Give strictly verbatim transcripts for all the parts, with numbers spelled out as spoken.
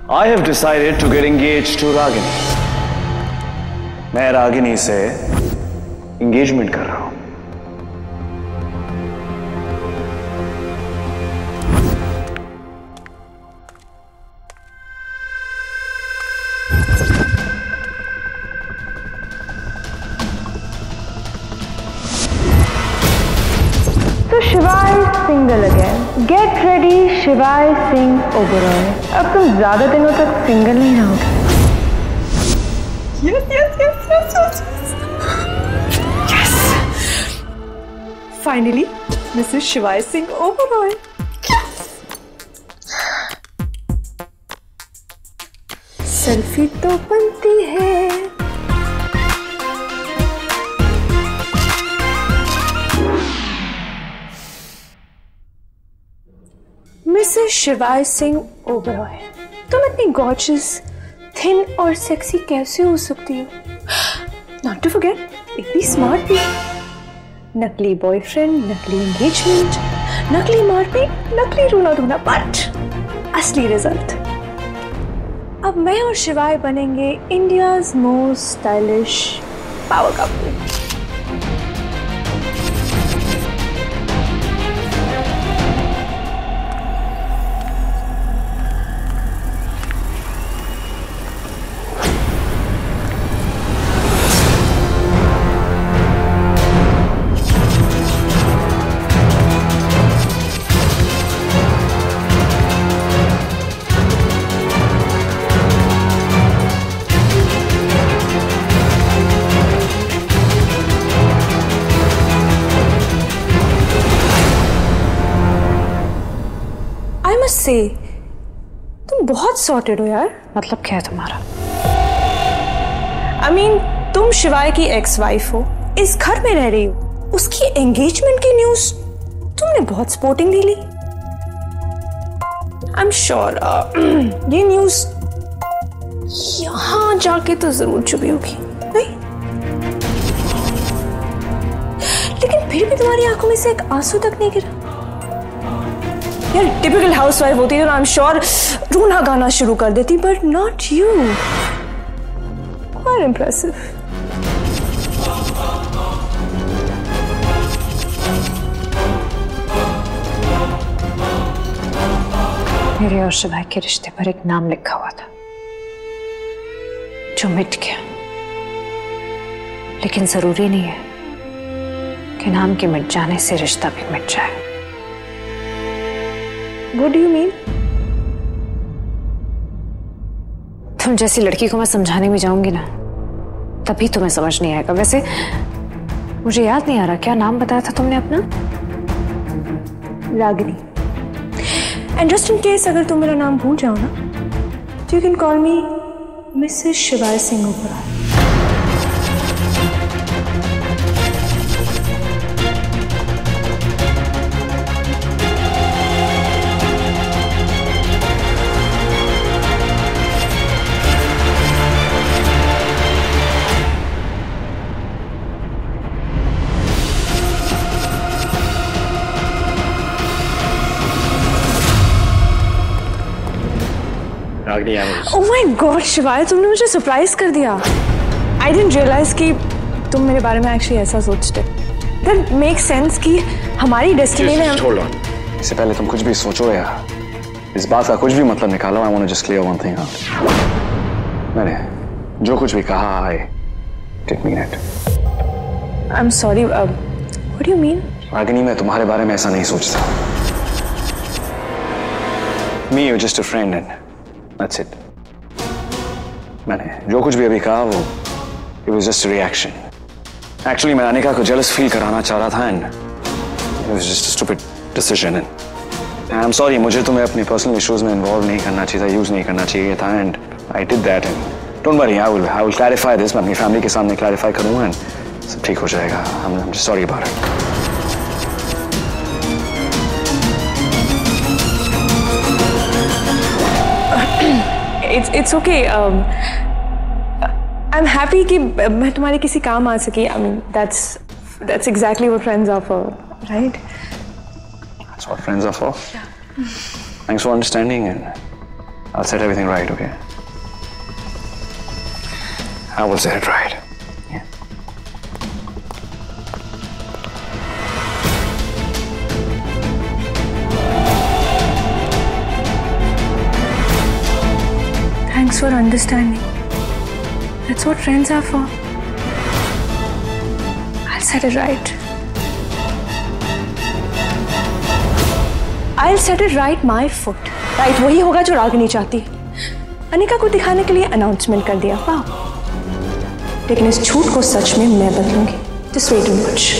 I have decided to get engaged to Ragini. मैं रागिनी से engagement कर रहा हूं। So Shivai is single again. Get ready, Shivai Singh Oberoi. अब तुम ज्यादा दिनों तक सिंगल नहीं रहोगे। Yes, yes, yes, yes, yes, yes. Yes. Finally, Missus Shivai Singh Oberoi. Yes. Selfie तो बनती है। मिसेस शिवाय सिंह ओबरॉय, तुम इतनी गॉर्जियस, थिन और सेक्सी कैसे हो सकती हो? नॉट टू फॉरगेट, इतनी स्मार्ट भी। नकली बॉयफ्रेंड, नकली एंगेजमेंट, नकली मारपीट, नकली रोना धोना, बट असली रिजल्ट। अब मैं और शिवाय बनेंगे India's most stylish power couple. से तुम बहुत सॉर्टेड हो यार। मतलब क्या है तुम्हारा? आई I मीन mean, तुम शिवाय की एक्स वाइफ हो, इस घर में रह रही हो, उसकी एंगेजमेंट की न्यूज तुमने बहुत स्पोर्टिंगली ली। आई एम श्योर ये न्यूज यहां जाके तो जरूर छुपी होगी, नहीं? लेकिन फिर भी तुम्हारी आंखों में से एक आंसू तक नहीं गिरा। यार टिपिकल हाउसवाइफ होती है तो आई एम श्योर रोना गाना शुरू कर देती, but not you. Quite impressive. मेरे और शिवाय के रिश्ते पर एक नाम लिखा हुआ था जो मिट गया, लेकिन जरूरी नहीं है कि नाम के मिट जाने से रिश्ता भी मिट जाए। What do you mean? तुम जैसी लड़की को मैं समझाने में जाऊंगी ना, तभी तुम्हें समझ नहीं आएगा। वैसे मुझे याद नहीं आ रहा, क्या नाम बताया था तुमने अपना? Ragini. And just in case अगर तुम मेरा नाम भूल जाओ ना, तो you can call me Mrs Shivaay Singh Oberoi. Oh my God, शिवाय, तुमने मुझे सरप्राइज कर दिया। I didn't realize कि तुम मेरे बारे में एक्चुअली ऐसा सोचते। That makes sense कि हमारी डेस्टिनी में हम... Hold on. इससे पहले तुम कुछ भी सोचो या इस बात का कुछ भी मतलब निकालो, I want to just clear one thing out. मैंने जो कुछ भी कहा, I didn't mean it. I'm sorry. Uh, what do you mean? Ragini, मैं तुम्हारे बारे में ऐसा नहीं सोचता। Me, you're just a friend and that's it. मैंने जो कुछ भी अभी कहा वो it was just a reaction. Actually मैं अनिका को jealous feel कराना चाह रहा था and it was just a stupid decision and I'm sorry, मुझे तुम्हें अपने personal issues में involve नहीं करना चाहिए था, use नहीं करना चाहिए था and I did that and don't worry, I will I will clarify this. मैं अपनी family के सामने clarify करूँगा and सब ठीक हो जाएगा. I'm I'm just sorry about it. It's it's okay. Um, I'm happy कि मैं तुम्हारे किसी काम आ सकी. I mean that's that's exactly what friends are for, right? That's what friends are for. Yeah. Thanks for understanding and I'll set everything right, okay? I will set it right. Yeah. Thanks for understanding. That's what friends are for. I'll set it right. I'll set it right my foot. Right वही होगा जो रागिनी चाहती है। अनिका को दिखाने के लिए announcement कर दिया, वाह। लेकिन इस झूठ को सच में मैं बदलूंगी। Just wait and watch.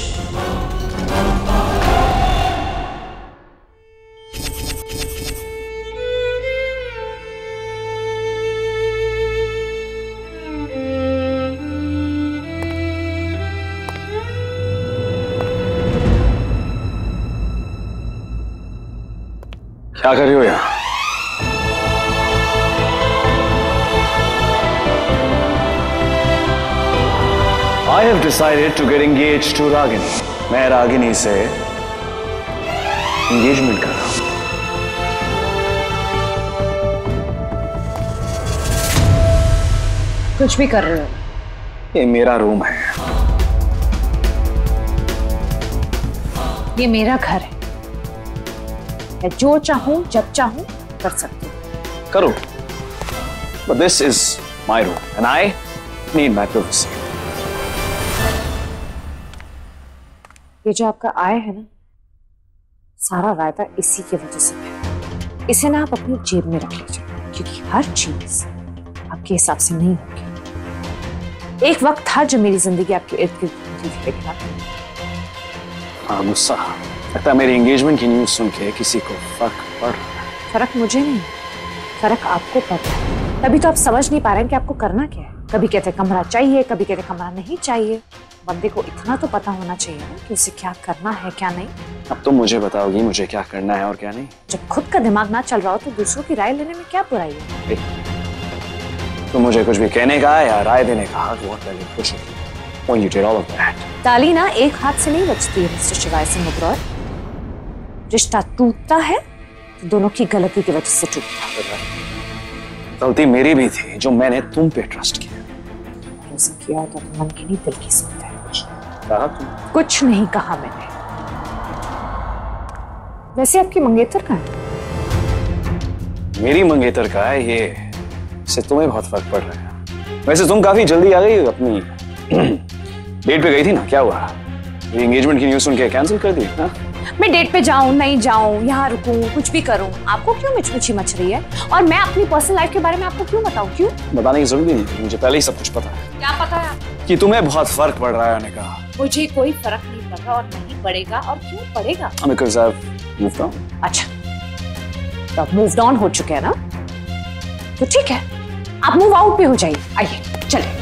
क्या कर रही हो यहाँ? I have decided to get engaged to Ragini. मैं रागिनी से engagement कर रहा हूँ। कुछ भी कर रहे हो? ये मेरा रूम है। ये मेरा घर है। मैं जो चाहूं जब चाहूं कर सकती हूँ। करो। But this is my room and I need my privacy. ये जो आपका आय है ना, सारा वायदा इसी की वजह से है। इसे ना आप अपनी जेब में रख लीजिए, क्योंकि हर चीज आपके हिसाब से नहीं होगी। एक वक्त था जब मेरी जिंदगी आपके इर्द गिर्द घूमती थी, लेकिन आप हाँ, गुस्सा लगता है मेरी एंगेजमेंट की न्यूज़ सुन के किसी को फर्क पड़ रहा है। फर्क मुझे नहीं, फर्क आपको पड़ रहा है। तभी तो आप समझ नहीं पा रहे हैं कि आपको करना क्या है। कभी कहते कमरा चाहिए, कभी कहते कमरा नहीं चाहिए। बंदे को इतना तो पता होना चाहिए ना कि उसे क्या करना है क्या नहीं। अब तुम मुझे बताओगी मुझे क्या करना है और क्या नहीं। जब खुद का दिमाग ना चल रहा हो तो दूसरों की राय लेने में क्या बुराई है? तुम मुझे कुछ भी कहने का या राय देने का हक बहुत पहले खुश होगी। When you did all of that. ताली ना एक हाथ से नहीं बचती है मिस्टर शिवाय सिंह ओबरॉय। रिश्ता टूटता है तो दोनों की गलती की वजह से टूटता है। गलती मेरी भी थी जो मैंने तुम पे ट्रस्ट किया। ऐसा किया होता तो मन की नहीं दिल की सुनता है। कहा तुम? कुछ नहीं कहा मैंने। वैसे आपकी मंगेतर कहाँ है? मेरी मंगेतर का है ये, इससे तुम्हें बहुत फर्क पड़ रहा है। वैसे तुम काफी जल्दी आ गई अपनी डेट पे गई थी ना, क्या हुआ? ये एंगेजमेंट की न्यूज़ सुन के कैंसिल कर दी ना? मैं डेट पे जाऊं नहीं जाऊं, यहाँ रुकूं, कुछ भी करूं, आपको क्यों मिचमिची मच रही है? और मैं अपनी पर्सनल लाइफ के बारे में आपको क्यों बताऊं? क्यों बताने की जरूरत नहीं, मुझे पहले ही सब कुछ पता है। क्या पता है आपको? कि तुम्हें बहुत फर्क पड़ रहा है अनिका। मुझे कोई फर्क नहीं पड़ रहा और नहीं पड़ेगा। और क्यों पड़ेगा? Because I've moved on. अच्छा, तो आप मूव्ड ऑन हो चुके हैं ना, तो ठीक है, आप मूव आउट भी हो जाइए। आइए चले।